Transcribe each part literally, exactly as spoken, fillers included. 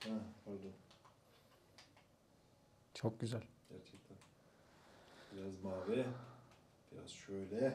Ha, pardon. Çok güzel. Gerçekten. Biraz mavi. Biraz şöyle.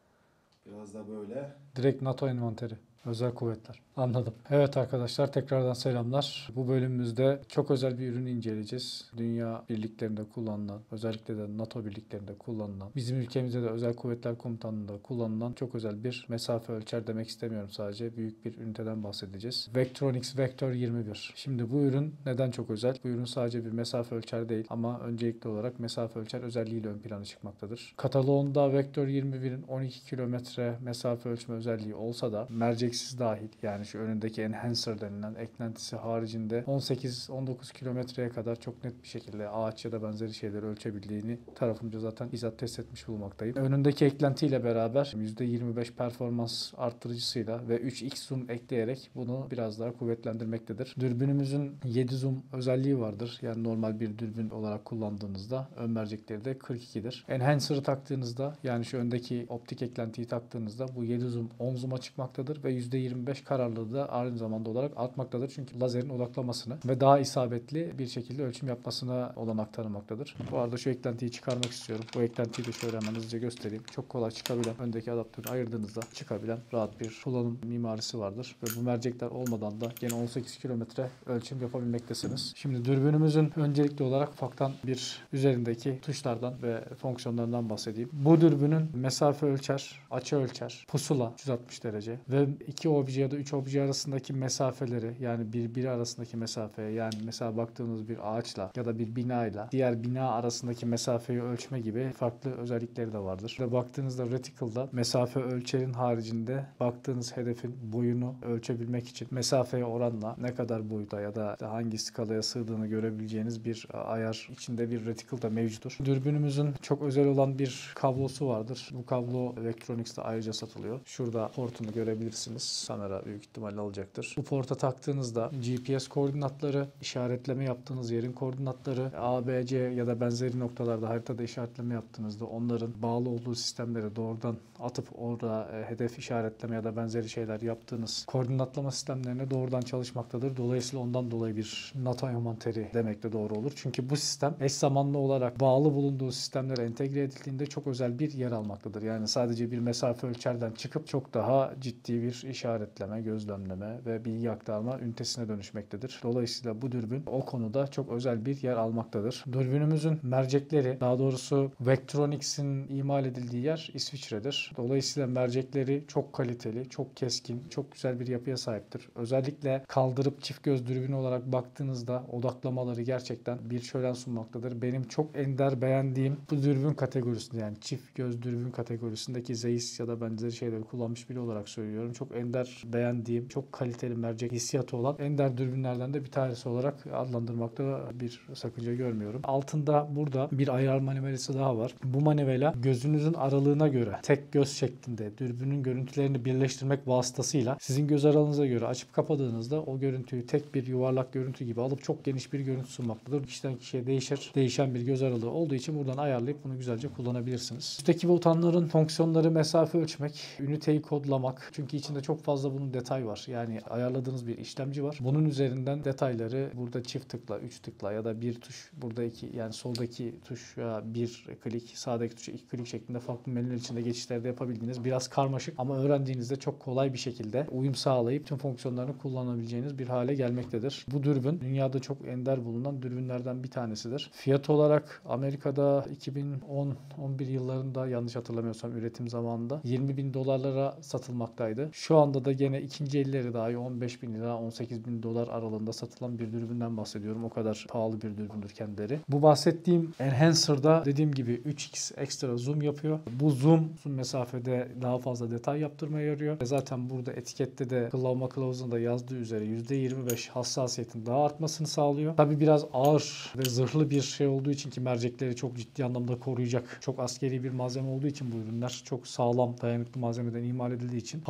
Biraz da böyle. Direkt NATO envanteri. Özel kuvvetler. Anladım. Evet arkadaşlar, tekrardan selamlar. Bu bölümümüzde çok özel bir ürünü inceleyeceğiz. Dünya birliklerinde kullanılan, özellikle de NATO birliklerinde kullanılan, bizim ülkemizde de özel kuvvetler komutanlığında kullanılan çok özel bir mesafe ölçer demek istemiyorum sadece. Büyük bir üniteden bahsedeceğiz. Vectronics Vector yirmi bir. Şimdi bu ürün neden çok özel? Bu ürün sadece bir mesafe ölçer değil ama öncelikli olarak mesafe ölçer özelliğiyle ön plana çıkmaktadır. Kataloğunda Vector yirmi birin on iki kilometre mesafe ölçme özelliği olsa da merceksiz dahil, yani şu önündeki enhancer denilen eklentisi haricinde on sekiz on dokuz kilometreye kadar çok net bir şekilde ağaç ya da benzeri şeyleri ölçebildiğini tarafımca zaten bizzat test etmiş bulunmaktayım. Önündeki eklentiyle beraber yüzde yirmi beş performans arttırıcısıyla ve üç x zoom ekleyerek bunu biraz daha kuvvetlendirmektedir. Dürbünümüzün yedi zoom özelliği vardır. Yani normal bir dürbün olarak kullandığınızda ön mercekleri de kırk ikidir. Enhancer'ı taktığınızda, yani şu öndeki optik eklentiyi taktığınızda bu yedi zoom on zoom'a çıkmaktadır ve yüzde yirmi beş kararlılığı da aynı zamanda olarak artmaktadır. Çünkü lazerin odaklamasını ve daha isabetli bir şekilde ölçüm yapmasına olanak tanımaktadır. Bu arada şu eklentiyi çıkarmak istiyorum. Bu eklentiyi de şöyle hemen hızlıca göstereyim. Çok kolay çıkabilen, öndeki adaptörü ayırdığınızda çıkabilen rahat bir kullanım mimarisi vardır. Ve bu mercekler olmadan da gene on sekiz kilometre ölçüm yapabilmektesiniz. Şimdi dürbünümüzün öncelikli olarak ufaktan bir üzerindeki tuşlardan ve fonksiyonlarından bahsedeyim. Bu dürbünün mesafe ölçer, açı ölçer, pusula yüz altmış derece ve iki obje ya da üç obje arasındaki mesafeleri, yani birbiri arasındaki mesafeye, yani mesela baktığınız bir ağaçla ya da bir binayla diğer bina arasındaki mesafeyi ölçme gibi farklı özellikleri de vardır. Ve baktığınızda reticle'da mesafe ölçerin haricinde baktığınız hedefin boyunu ölçebilmek için mesafeye oranla ne kadar boyuta ya da hangi skalaya sığdığını görebileceğiniz bir ayar içinde bir reticle da mevcuttur. Dürbünümüzün çok özel olan bir kablosu vardır. Bu kablo Vectronics'te ayrıca satılıyor. Şurada portunu görebilirsiniz. Kamera büyük ihtimalle alacaktır. Bu porta taktığınızda G P S koordinatları, işaretleme yaptığınız yerin koordinatları, A, B, C ya da benzeri noktalarda haritada işaretleme yaptığınızda onların bağlı olduğu sistemleri doğrudan atıp orada e, hedef işaretleme ya da benzeri şeyler yaptığınız koordinatlama sistemlerine doğrudan çalışmaktadır. Dolayısıyla ondan dolayı bir NATO envanteri demek de doğru olur. Çünkü bu sistem eş zamanlı olarak bağlı bulunduğu sistemlere entegre edildiğinde çok özel bir yer almaktadır. Yani sadece bir mesafe ölçerden çıkıp çok daha ciddi bir işaretleme, gözlemleme ve bilgi aktarma ünitesine dönüşmektedir. Dolayısıyla bu dürbün o konuda çok özel bir yer almaktadır. Dürbünümüzün mercekleri, daha doğrusu Vectronics'in imal edildiği yer İsviçre'dir. Dolayısıyla mercekleri çok kaliteli, çok keskin, çok güzel bir yapıya sahiptir. Özellikle kaldırıp çift göz dürbün olarak baktığınızda odaklamaları gerçekten bir şölen sunmaktadır. Benim çok ender beğendiğim bu dürbün kategorisinde, yani çift göz dürbün kategorisindeki Zeiss ya da benzeri şeyleri kullanmış biri olarak söylüyorum. Çok ender beğendiğim, çok kaliteli mercek hissiyatı olan ender dürbünlerden de bir tanesi olarak adlandırmakta bir sakınca görmüyorum. Altında burada bir ayar manevrası daha var. Bu manevra gözünüzün aralığına göre tek göz şeklinde dürbünün görüntülerini birleştirmek vasıtasıyla sizin göz aralığınıza göre açıp kapadığınızda o görüntüyü tek bir yuvarlak görüntü gibi alıp çok geniş bir görüntü sunmaktadır. Kişiden kişiye değişir. Değişen bir göz aralığı olduğu için buradan ayarlayıp bunu güzelce kullanabilirsiniz. Üstteki butonların fonksiyonları mesafe ölçmek, üniteyi kodlamak. Çünkü içinde çok fazla bunun detay var. Yani ayarladığınız bir işlemci var. Bunun üzerinden detayları burada çift tıkla, üç tıkla ya da bir tuş, burada iki, yani soldaki tuşa bir klik, sağdaki tuşa iki klik şeklinde farklı menüler içinde geçişlerde yapabildiğiniz, biraz karmaşık ama öğrendiğinizde çok kolay bir şekilde uyum sağlayıp tüm fonksiyonlarını kullanabileceğiniz bir hale gelmektedir. Bu dürbün dünyada çok ender bulunan dürbünlerden bir tanesidir. Fiyat olarak Amerika'da iki bin on on bir yıllarında, yanlış hatırlamıyorsam üretim zamanında yirmi bin dolarlara satılmaktaydı. Şu anda da gene ikinci elleri dahi on beş bin lira on sekiz bin dolar aralığında satılan bir dürbünden bahsediyorum. O kadar pahalı bir dürbündür kendileri. Bu bahsettiğim Enhancer'da dediğim gibi üç x ekstra zoom yapıyor. Bu zoom uzun mesafede daha fazla detay yaptırmaya yarıyor. Ve zaten burada etikette de kullanma kılavuzunda da yazdığı üzere yüzde yirmi beş hassasiyetin daha artmasını sağlıyor. Tabi biraz ağır ve zırhlı bir şey olduğu için, ki mercekleri çok ciddi anlamda koruyacak çok askeri bir malzeme olduğu için bu ürünler çok sağlam, dayanıklı malzemeden imal edildiği için haliyle de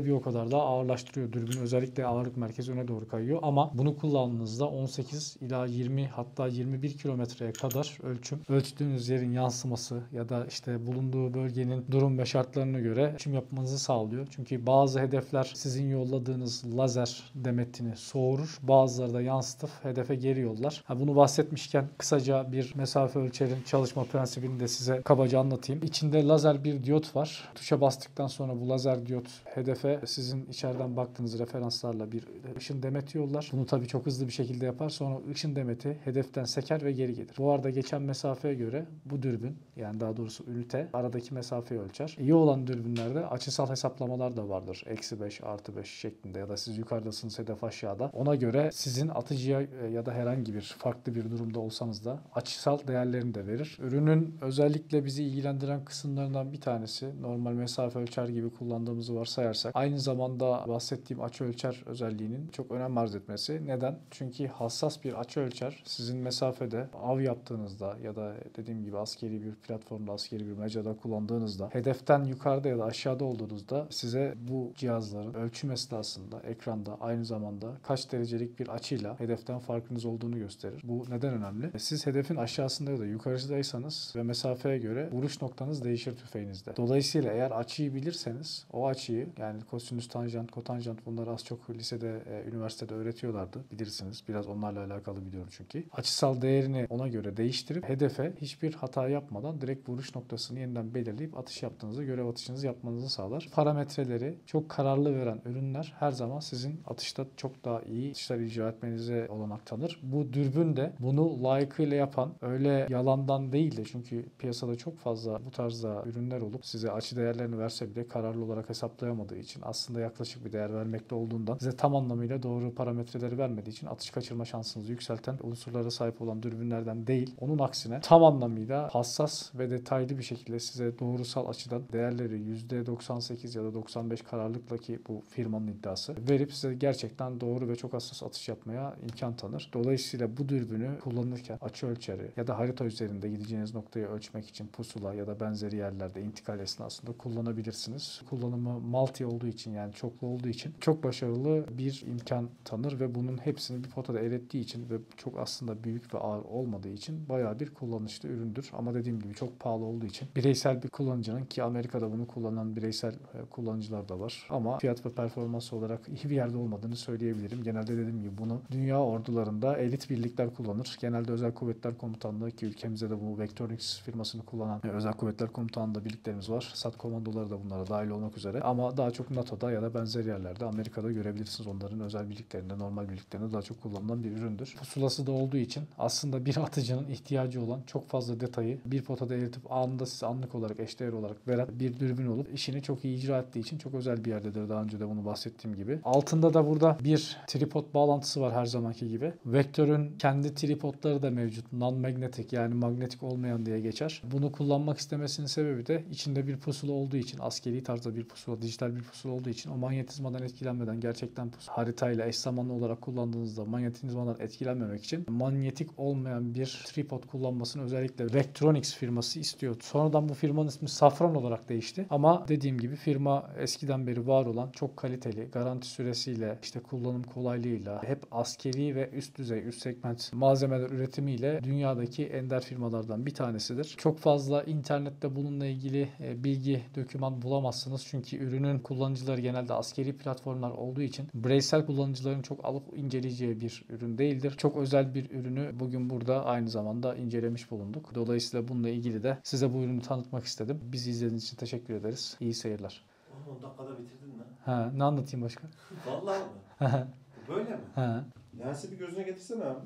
bir o kadar daha ağırlaştırıyor dürbünü. Özellikle ağırlık merkezi öne doğru kayıyor ama bunu kullandığınızda on sekiz ila yirmi hatta yirmi bir kilometreye kadar ölçüm, ölçtüğünüz yerin yansıması ya da işte bulunduğu bölgenin durum ve şartlarına göre ölçüm yapmanızı sağlıyor. Çünkü bazı hedefler sizin yolladığınız lazer demetini soğurur. Bazıları da yansıtıp hedefe geri yollar. Ha, bunu bahsetmişken kısaca bir mesafe ölçerin çalışma prensibini de size kabaca anlatayım. İçinde lazer bir diyot var. Tuşa bastıktan sonra bu lazer diyot hedefe sizin içeriden baktığınız referanslarla bir ışın demeti yollar. Bunu tabii çok hızlı bir şekilde yapar. Sonra ışın demeti hedeften seker ve geri gelir. Bu arada geçen mesafeye göre bu dürbün, yani daha doğrusu ünite aradaki mesafeyi ölçer. İyi olan dürbünlerde açısal hesaplamalar da vardır. Eksi beş, artı beş şeklinde ya da siz yukarıdasınız hedef aşağıda. Ona göre sizin atıcıya ya da herhangi bir farklı bir durumda olsanız da açısal değerlerini de verir. Ürünün özellikle bizi ilgilendiren kısımlarından bir tanesi, normal mesafe ölçer gibi kullandığımızı varsayarsak, aynı zamanda bahsettiğim açı ölçer özelliğinin çok önem arz etmesi. Neden? Çünkü hassas bir açı ölçer sizin mesafede av yaptığınızda ya da dediğim gibi askeri bir platformda, askeri bir mecrada kullandığınızda, hedeften yukarıda ya da aşağıda olduğunuzda size bu cihazların ölçüm esnasında ekranda aynı zamanda kaç derecelik bir açıyla hedeften farkınız olduğunu gösterir. Bu neden önemli? Siz hedefin aşağısında ya da yukarısındaysanız ve mesafeye göre vuruş noktanız değişir tüfeğinizde. Dolayısıyla eğer açıyı bilirseniz o açıyı, yani kosinüs tanjant, kotanjant, bunları az çok lisede, e, üniversitede öğretiyorlardı. Bilirsiniz. Biraz onlarla alakalı biliyorum çünkü. Açısal değerini ona göre değiştirip hedefe hiçbir hata yapmadan direkt vuruş noktasını yeniden belirleyip atış yaptığınızı, görev atışınızı yapmanızı sağlar. Parametreleri çok kararlı veren ürünler her zaman sizin atışta çok daha iyi atışlar icra etmenize olanak tanır. Bu dürbün de bunu layıkıyla yapan, öyle yalandan değil de, çünkü piyasada çok fazla bu tarzda ürünler olup size açı değerlerini verse bile kararlı olarak hesaplayamadığı için, aslında yaklaşık bir değer vermekte olduğundan, size tam anlamıyla doğru parametreleri vermediği için atış kaçırma şansınızı yükselten unsurlara sahip olan dürbünlerden değil, onun aksine tam anlamıyla hassas ve detaylı bir şekilde size doğrusal açıdan değerleri yüzde doksan sekiz ya da doksan beş kararlılıkla, ki bu firmanın iddiası, verip size gerçekten doğru ve çok hassas atış yapmaya imkan tanır. Dolayısıyla bu dürbünü kullanırken açı ölçeri ya da harita üzerinde gideceğiniz noktayı ölçmek için pusula ya da benzeri yerlerde intikal esnasında kullanabilirsiniz. Kullanımı multi olduğu için, yani çoklu olduğu için çok başarılı bir imkan tanır ve bunun hepsini bir potada erittiği için ve çok aslında büyük ve ağır olmadığı için bayağı bir kullanışlı üründür. Ama dediğim gibi çok pahalı olduğu için bireysel bir kullanıcının, ki Amerika'da bunu kullanan bireysel kullanıcılar da var, ama fiyat ve performans olarak iyi bir yerde olmadığını söyleyebilirim. Genelde dediğim gibi bunu dünya ordularında elit birlikler kullanır. Genelde Özel Kuvvetler Komutanlığı, ki ülkemizde de bu Vectronics firmasını kullanan Özel Kuvvetler Komutanlığı'nda birliklerimiz var. SAT komandoları da bunlara dahil olmak üzere. Ama daha çok NATO'da ya da benzer yerlerde, Amerika'da görebilirsiniz onların özel birliklerinde, normal birliklerinde daha çok kullanılan bir üründür. Pusulası da olduğu için aslında bir atıcının ihtiyacı olan çok fazla detayı bir potada eritip anında size anlık olarak, eşdeğer olarak veren bir dürbün olup işini çok iyi icra ettiği için çok özel bir yerdedir. Daha önce de bunu bahsettiğim gibi. Altında da burada bir tripod bağlantısı var her zamanki gibi. Vektör'ün kendi tripodları da mevcut. Non-magnetic, yani manyetik olmayan diye geçer. Bunu kullanmak istemesinin sebebi de içinde bir pusula olduğu için, askeri tarzda bir pusula, dijital bir pusula olduğu için o manyetizmadan etkilenmeden, gerçekten pusula haritayla eş zamanlı olarak kullandığınızda manyetizmadan etkilenmemek için manyetik olmayan bir tripod kullanmasını özellikle Vectronics firması istiyor. Sonradan bu firmanın ismi Safran olarak değişti. Ama dediğim gibi firma eskiden beri var olan, çok kaliteli, garanti süresiyle, işte kullanım kolaylığıyla, hep askeri ve üst düzey, üst segment malzemeler üretimiyle dünyadaki ender firmalardan bir tanesidir. Çok fazla internette bununla ilgili bilgi, doküman bulamazsınız. Çünkü ürünün kullanıcıları genelde askeri platformlar olduğu için bireysel kullanıcıların çok alıp inceleyeceği bir ürün değildir. Çok özel bir ürünü bugün burada aynı zamanda incelemiş bulunduk. Dolayısıyla bununla ilgili de size bu ürünü tanıtmak istedim. Bizi izlediğiniz için teşekkür ederiz. İyi seyirler. Oğlum on dakikada bitirdin lan. Ha, ne anlatayım başka? Vallahi mı? Bu böyle mi? Ha, Lensi bir gözüne getirsene abi.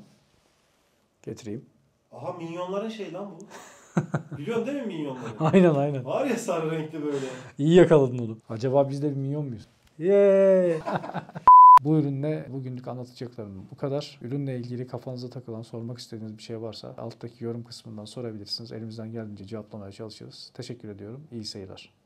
getireyim. Aha, minyonların şey lan bu. Biliyorsun değil mi minyonları? Aynen aynen. Var ya, sarı renkli böyle. İyi yakaladın onu. Acaba biz de bir minyon muyuz? Yeee. Bu ürünle bugünlük anlatacaklarım bu kadar. Ürünle ilgili kafanıza takılan, sormak istediğiniz bir şey varsa alttaki yorum kısmından sorabilirsiniz. Elimizden geldiğince cevaplamaya çalışırız. Teşekkür ediyorum. İyi seyirler.